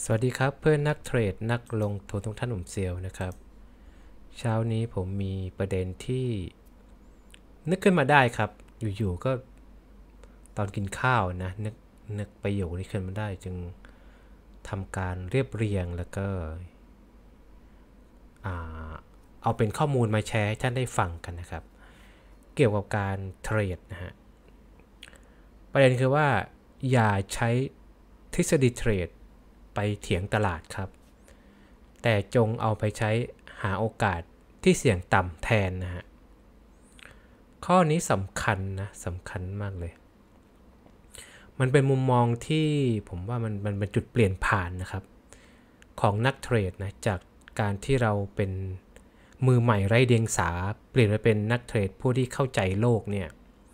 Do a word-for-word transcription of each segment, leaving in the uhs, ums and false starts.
สวัสดีครับเพื่อนนักเทรดนักลงทุนทุกท่านผมเซียวนะครับเช้านี้ผมมีประเด็นที่นึกขึ้นมาได้ครับอยู่ๆก็ตอนกินข้าวนะนึกนึกประโยคนี้ขึ้นมาได้จึงทำการเรียบเรียงแล้วก็เอาเป็นข้อมูลมาแชร์ให้ท่านได้ฟังกันนะครับเกี่ยวกับการเทรดนะฮะประเด็นคือว่าอย่าใช้ทฤษฎีเทรดไปเถียงตลาดครับแต่จงเอาไปใช้หาโอกาสที่เสี่ยงต่ำแทนนะฮะข้อนี้สำคัญนะสำคัญมากเลยมันเป็นมุมมองที่ผมว่ามันมันเป็นจุดเปลี่ยนผ่านนะครับของนักเทรดนะจากการที่เราเป็นมือใหม่ไร้เดียงสาเปลี่ยนไปเป็นนักเทรดผู้ที่เข้าใจโลกเนี่ย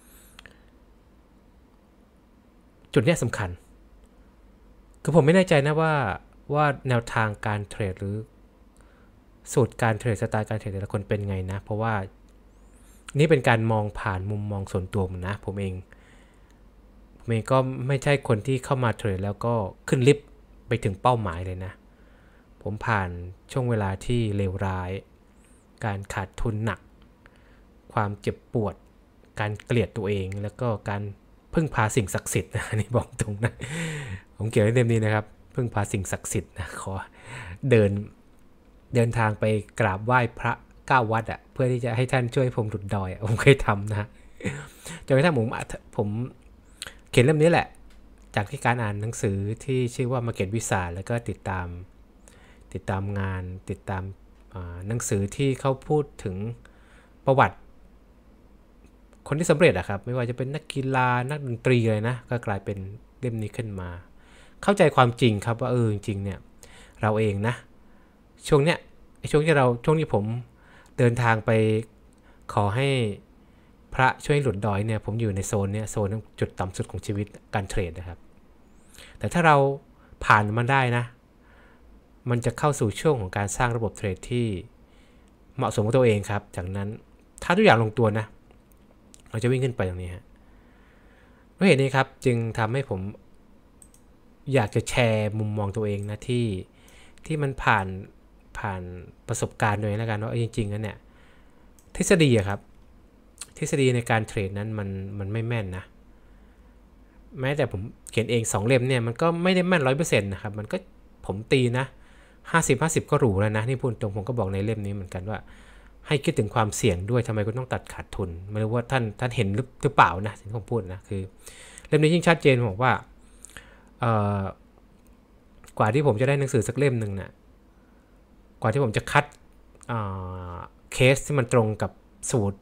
จุดนี้สำคัญคือผมไม่แน่ใจนะว่าว่าแนวทางการเทรดหรือสูตรการเทรดสไตล์การเทรดแต่ละคนเป็นไงนะเพราะว่านี่เป็นการมองผ่านมุมมองส่วนตัวผมนะผมเองผมเองก็ไม่ใช่คนที่เข้ามาเทรดแล้วก็ขึ้นลิฟต์ไปถึงเป้าหมายเลยนะผมผ่านช่วงเวลาที่เลวร้ายการขาดทุนหนักความเจ็บปวดการเกลียดตัวเองแล้วก็การพึ่งพาสิ่งศักดิ์สิทธิ์นะนี่บอกตรงนะผมเกี่ยวในเรื่องนี้นะครับพึ่งพาสิ่งศักดิ์สิทธิ์นะขอเดินเดินทางไปกราบไหว้พระเก้าวัดอ่ะเพื่อที่จะให้ท่านช่วยผมหลุดดอยผมเคยทำนะจนกระทั่งผมผมเขียนเล่มนี้แหละจากที่การอ่านหนังสือที่ชื่อว่ามาเก็ตวิสาแล้วก็ติดตามติดตามงานติดตามหนังสือที่เขาพูดถึงประวัติคนที่สำเร็จอะครับไม่ว่าจะเป็นนักกีฬานักดนตรีเลยนะก็กลายเป็นเล่มนี้ขึ้นมาเข้าใจความจริงครับว่าเออจริงๆเนี่ยเราเองนะช่วงเนี้ยช่วงที่เราช่วงที่ผมเดินทางไปขอให้พระช่วยหลุดดอยเนี่ยผมอยู่ในโซนเนี้ยโซนจุดต่ำสุดของชีวิตการเทรดนะครับแต่ถ้าเราผ่านมันได้นะมันจะเข้าสู่ช่วงของการสร้างระบบเทรดที่เหมาะสมกับตัวเองครับจากนั้นถ้าทุกอย่างลงตัวนะเราจะวิ่งขึ้นไปตรงนี้ฮะเพราะเหตุนี้ครับจึงทำให้ผมอยากจะแชร์มุมมองตัวเองนะที่ที่มันผ่านผ่านประสบการณ์ด้วยแล้วกันว่าจริงๆแล้วเนี่ยทฤษฎีครับทฤษฎีในการเทรดนั้นมันมันไม่แม่นนะแม้แต่ผมเขียนเองสองเล่มเนี่ยมันก็ไม่ได้แม่น ร้อยเปอร์เซ็นต์ นะครับมันก็ผมตีนะห้าสิบ ห้าสิบก็หรูแล้วนะนี่พูดตรงผมก็บอกในเล่มนี้เหมือนกันว่าให้คิดถึงความเสี่ยงด้วยทำไมคุณต้องตัดขาดทุนไม่รู้ว่าท่านท่านเห็นหรือเปล่านะที่ผมพูดนะคือเล่มนี้ยิ่งชัดเจนบอกว่ากว่าที่ผมจะได้หนังสือสักเล่มหนึ่งนะกว่าที่ผมจะคัดเคสที่มันตรงกับสูตร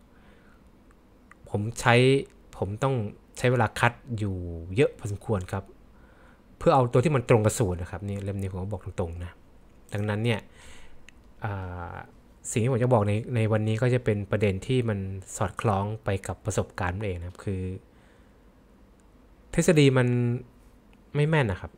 ผมใช้ผมต้องใช้เวลาคัดอยู่เยอะพอสมควรครับเพื่อเอาตัวที่มันตรงกับสูตรนะครับนี่เล่มนี้ผมบอกตรงๆนะดังนั้นเนี่ยสิ่งที่ผมจะบอกในในวันนี้ก็จะเป็นประเด็นที่มันสอดคล้องไปกับประสบการณ์เองนะครับคือทฤษฎีมันไม่แม่นนะครับ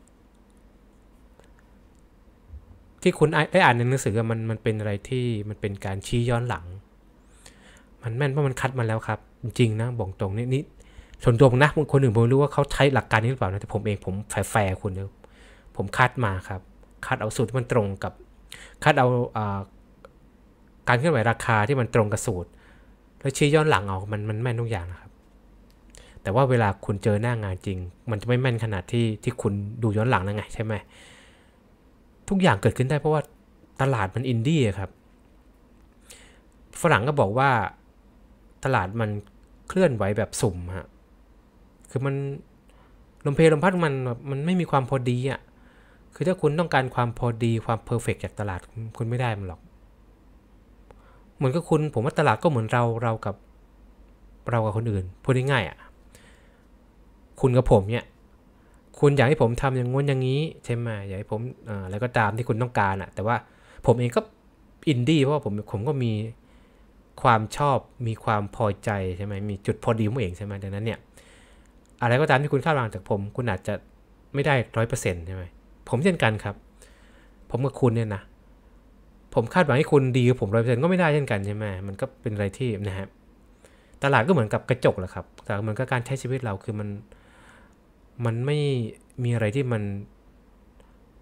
ที่คุณได้อ่านในหนังสือมันมันเป็นอะไรที่มันเป็นการชี้ย้อนหลังมันแม่นเพราะมันคัดมาแล้วครับจริงๆนะบอกตรงนี่นี่ส่วนตัวผมนะคนอื่นผมรู้ว่าเขาใช้หลักการนี้หรือเปล่านะแต่ผมเองผมแฝงคุณเนี่ยผมคัดมาครับคัดเอาสูตรที่มันตรงกับคัดเอาการเคลื่อนไหวราคาที่มันตรงกับสูตรแล้วชี้ย้อนหลังออกมันมันแม่นทุกอย่างนะครับแต่ว่าเวลาคุณเจอหน้างานจริงมันจะไม่แม่นขนาดที่ที่คุณดูย้อนหลังนั่นไงใช่ไหมทุกอย่างเกิดขึ้นได้เพราะว่าตลาดมันอินดี้ครับฝรั่งก็บอกว่าตลาดมันเคลื่อนไหวแบบสุ่มฮะคือมันลมเพลลมพัดมันมันไม่มีความพอดีอ่ะคือถ้าคุณต้องการความพอดีความเพอร์เฟกต์จากตลาดคุณไม่ได้มันหรอกเหมือนกับคุณผมว่าตลาดก็เหมือนเราเรากับเรากับคนอื่นพูดง่ายๆอ่ะคุณกับผมเนี่ยคุณอยากให้ผมทำอย่างง้นอย่างนี้ใช่ไหมอยากให้ผมอะไรก็ตามที่คุณต้องการอ่ะแต่ว่าผมเองก็อินดี้เพราะว่าผมผมก็มีความชอบมีความพอใจใช่ไหมมีจุดพอดีของผมเองใช่ไหมดังนั้นเนี่ยอะไรก็ตามที่คุณคาดหวังจากผมคุณอาจจะไม่ได้ร้อยเปอร์เซ็นต์ใช่ไหมผมเช่นกันครับผมกับคุณเนี่ยนะผมคาดหวังให้คุณดีกับผมร้อยเปอร์เซ็นต์ก็ไม่ได้เช่นกันใช่ไหมมันก็เป็นอะไรที่นะฮะตลาดก็เหมือนกับกระจกแหละครับแต่เหมือนกับการใช้ชีวิตเราคือมันมันไม่มีอะไรที่มันเพ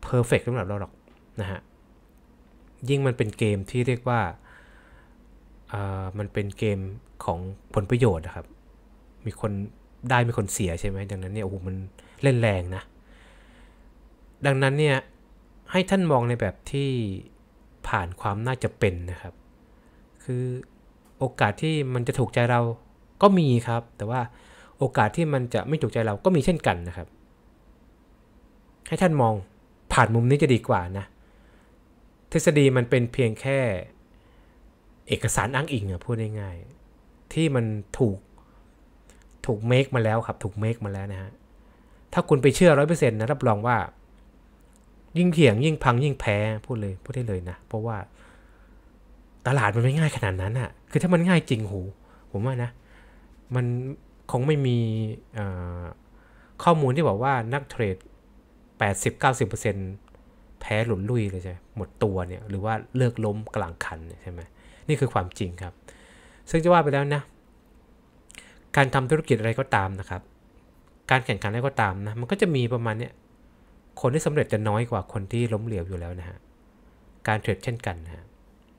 perfect สำหรับเราหรอกนะฮะยิ่งมันเป็นเกมที่เรียกว่าอ่ามันเป็นเกมของผลประโยชน์นะครับมีคนได้มีคนเสียใช่ไหมดังนั้นเนี่ยโอ้โหมันเล่นแรงนะดังนั้นเนี่ยให้ท่านมองในแบบที่ผ่านความน่าจะเป็นนะครับคือโอกาสที่มันจะถูกใจเราก็มีครับแต่ว่าโอกาสที่มันจะไม่ถูกใจเราก็มีเช่นกันนะครับให้ท่านมองผ่านมุมนี้จะดีกว่านะทฤษฎีมันเป็นเพียงแค่เอกสารอ้างอิงอะพูดง่ายๆที่มันถูกถูกเมคมาแล้วครับถูกเมคมาแล้วนะฮะถ้าคุณไปเชื่อ ร้อยเปอร์เซ็นต์ นะรับรองว่ายิ่งเถียงยิ่งพังยิ่งแพ้พูดเลยพูดได้เลยนะเพราะว่าตลาดมันไม่ง่ายขนาดนั้นอะคือถ้ามันง่ายจริงโหผมว่านะมันคงไม่มีข้อมูลที่บอกว่านักเทรด แปดสิบถึงเก้าสิบเปอร์เซ็นต์ แพ้หลุดลุ่ยเลยใช่หมดตัวเนี่ยหรือว่าเลิกล้มกลางคันใช่ไหมนี่คือความจริงครับซึ่งจะว่าไปแล้วนะการทำธุรกิจอะไรก็ตามนะครับการแข่งขันอะไรก็ตามนะมันก็จะมีประมาณเนี้ยคนที่สำเร็จจะน้อยกว่าคนที่ล้มเหลวอยู่แล้วนะฮะการเทรดเช่นกันนะฮะ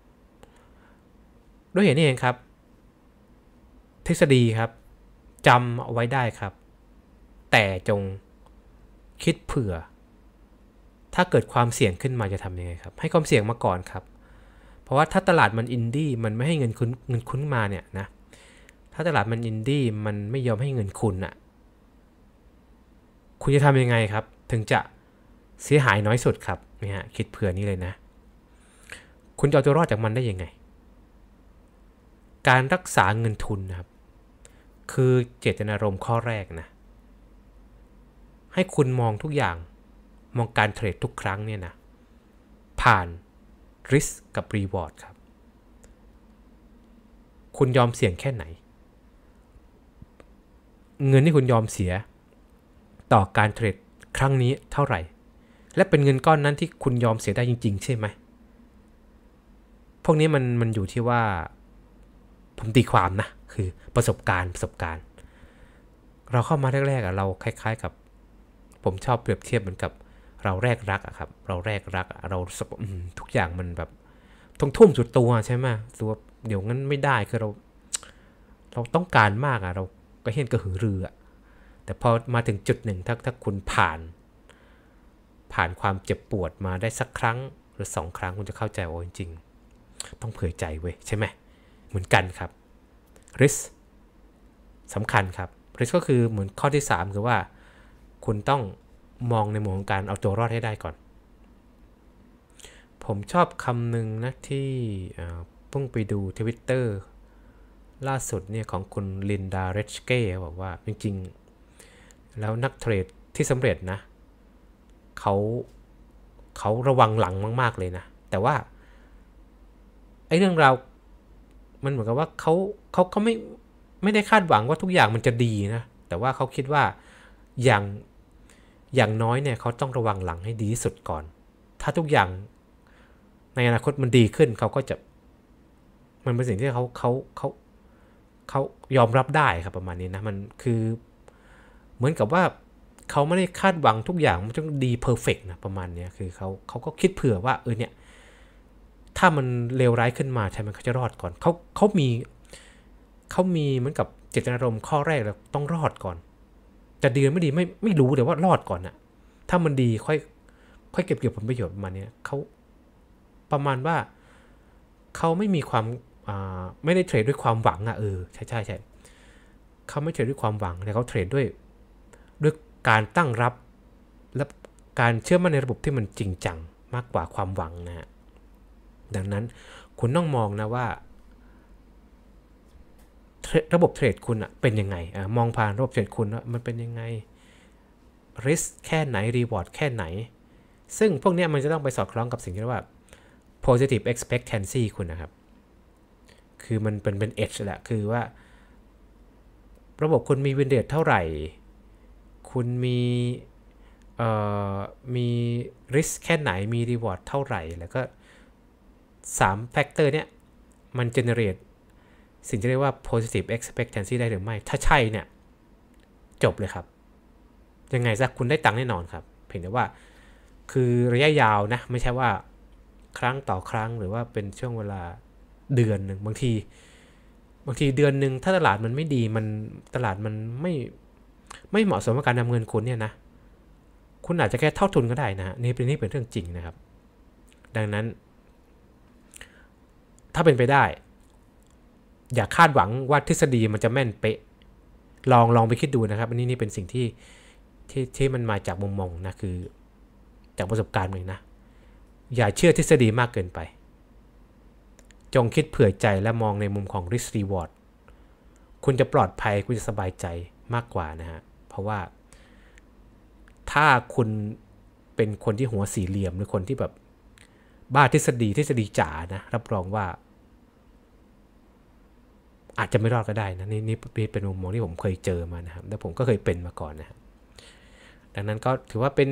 ด้วยเหตุนี้เองครับทฤษฎีครับจำเอาไว้ได้ครับแต่จงคิดเผื่อถ้าเกิดความเสี่ยงขึ้นมาจะทำยังไงครับให้ความเสี่ยงมาก่อนครับเพราะว่าถ้าตลาดมันอินดี้มันไม่ให้เงินคุณเงินคุณมาเนี่ยนะถ้าตลาดมันอินดี้มันไม่ยอมให้เงินคุณอ่ะคุณจะทำยังไงครับถึงจะเสียหายน้อยสุดครับนี่ฮะคิดเผื่อนี้เลยนะคุณจะเอาตัวรอดจากมันได้ยังไงการรักษาเงินทุนนะครับคือเจตนารมณ์ข้อแรกนะให้คุณมองทุกอย่างมองการเทรดทุกครั้งเนี่ยนะผ่าน risk กับ reward ครับคุณยอมเสี่ยงแค่ไหนเงินที่คุณยอมเสียต่อการเทรดครั้งนี้เท่าไหร่และเป็นเงินก้อนนั้นที่คุณยอมเสียได้จริงๆใช่ไหมพวกนี้มันมันอยู่ที่ว่าผมตีความนะคือประสบการณ์ประสบการณ์เราเข้ามาแรกๆอ่ะเราคล้ายๆกับผมชอบเปรียบเทียบเหมือนกับเราแรกรักอะครับเราแรกรักเราทุกอย่างมันแบบต้องทุ่มสุดตัวใช่ไหมตัวเดี๋ยวงั้นไม่ได้คือเราเราต้องการมากอะเราก็เห็นกระหือรืออะแต่พอมาถึงจุดหนึ่งถ้าถ้าคุณผ่านผ่านความเจ็บปวดมาได้สักครั้งหรือสองครั้งคุณจะเข้าใจว่าจริงๆต้องเผื่อใจเว้ยใช่ไหมเหมือนกันครับ risk สำคัญครับ risk ก็คือเหมือนข้อที่สามคือว่าคุณต้องมองในมุมของการเอาตัวรอดให้ได้ก่อนผมชอบคำหนึ่งนะที่เพิ่งไปดู Twitter ล่าสุดเนี่ยของคุณลินดาเรชเก้บอกว่าจริงๆแล้วนักเทรดที่สำเร็จนะเขาเขาระวังหลังมากๆเลยนะแต่ว่าไอ้เรื่องราวมันเหมือนกับว่าเขาเขาเขาไม่ไม่ได้คาดหวังว่าทุกอย่างมันจะดีนะแต่ว่าเขาคิดว่าอย่างอย่างน้อยเนี่ยเขาต้องระวังหลังให้ดีที่สุดก่อนถ้าทุกอย่างในอนาคตมันดีขึ้นเขาก็จะมันเป็นสิ่งที่เขาเขาเขาเขายอมรับได้ครับประมาณนี้นะมันคือเหมือนกับว่าเขาไม่ได้คาดหวังทุกอย่างมันต้องดีเพอร์เฟกต์นะประมาณนี้คือเขาเขาก็คิดเผื่อว่าเออเนี่ยถ้ามันเลวร้ายขึ้นมาใช่ไหมเขาจะรอดก่อนเขาเขามีเขามีเหมือนกับเจตนารมณ์ข้อแรกแล้วต้องรอดก่อนจะดีหรือไม่ดีไม่ไม่รู้แต่ว่ารอดก่อนนะถ้ามันดีค่อยค่อยเก็บเกี่ยวผลประโยชน์ประมาณนี้เขาประมาณว่าเขาไม่มีความไม่ได้เทรดด้วยความหวังอ่ะเออใช่ใช่ใช่เขาไม่เทรดด้วยความหวังแต่เขาเทรดด้วยด้วยการตั้งรับและการเชื่อมั่นในระบบที่มันจริงจังมากกว่าความหวังนะฮะดังนั้นคุณต้องมองนะว่าระบบเทรดคุณอะเป็นยังไงอ่ะมองผ่านระบบเทรดคุณว่ามันเป็นยังไง risk แค่ไหน reward แค่ไหนซึ่งพวกนี้มันจะต้องไปสอดคล้องกับสิ่งที่เรียกว่า positive expectancy คุณนะครับคือมันเป็นเป็น edge แหละคือว่าระบบคุณมี win rate เท่าไหร่คุณมีเอ่อมี risk แค่ไหนมี reward เท่าไหร่แล้วก็สาม factor เนี้ยมัน generate สิ่งที่เรียกว่า positive expectancy ได้หรือไม่ถ้าใช่เนี่ยจบเลยครับยังไงซะคุณได้ตังค์แน่นอนครับเพียงแต่ว่าคือระยะยาวนะไม่ใช่ว่าครั้งต่อครั้งหรือว่าเป็นช่วงเวลาเดือนหนึ่งบางทีบางทีเดือนหนึ่งถ้าตลาดมันไม่ดีมันตลาดมันไม่ไม่เหมาะสมกับการนำเงินคุณเนี่ยนะคุณอาจจะแค่เท่าทุนก็ได้นะนี่เป็นนี่เป็นเรื่องจริงนะครับดังนั้นถ้าเป็นไปได้อย่าคาดหวังว่าทฤษฎีมันจะแม่นเป๊ะลองลองไปคิดดูนะครับอันนี้นี่เป็นสิ่งที่ที่ที่มันมาจากมุมมองนะคือจากประสบการณ์เองนะอย่าเชื่อทฤษฎีมากเกินไปจงคิดเผื่อใจและมองในมุมของ risk reward คุณจะปลอดภัยคุณจะสบายใจมากกว่านะฮะเพราะว่าถ้าคุณเป็นคนที่หัวสี่เหลี่ยมหรือคนที่แบบบ้าทฤษฎีทฤษฎีจ๋านะรับรองว่าอาจจะไม่รอดก็ได้นะนี่นี่เป็นมุมมองที่ผมเคยเจอมานะครับและผมก็เคยเป็นมาก่อนนะครับดังนั้นก็ถือว่าเป็น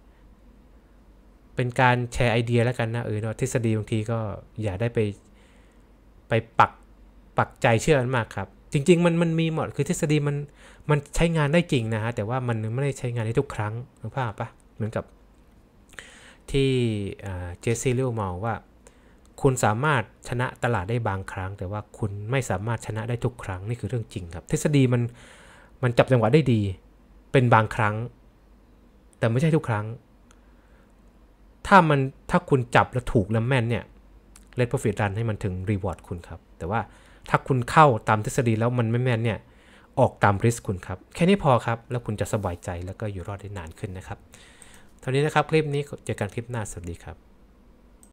เป็นการแชร์ไอเดียแล้วกันนะเออเนาะทฤษฎีบางทีก็อย่าได้ไปไปปักปักใจเชื่อมันมากครับจริงๆมันมันมีหมดคือทฤษฎีมันมันใช้งานได้จริงนะฮะแต่ว่ามันไม่ได้ใช้งานได้ทุกครั้งนึกภาพปะเหมือนกับที่เจสซี่ลิวมองว่าคุณสามารถชนะตลาดได้บางครั้งแต่ว่าคุณไม่สามารถชนะได้ทุกครั้งนี่คือเรื่องจริงครับทฤษฎีมันมันจับจังหวะได้ดีเป็นบางครั้งแต่ไม่ใช่ทุกครั้งถ้ามันถ้าคุณจับแล้วถูกแล้วแม่นเนี่ยเลทโปรฟิตรันให้มันถึงรีวอร์ดคุณครับแต่ว่าถ้าคุณเข้าตามทฤษฎีแล้วมันไม่แม่นเนี่ยออกตามริสคุณครับแค่นี้พอครับแล้วคุณจะสบายใจแล้วก็อยู่รอดได้นานขึ้นนะครับเท่านี้นะครับคลิปนี้เจอกันคลิปหน้าสวัสดีครับ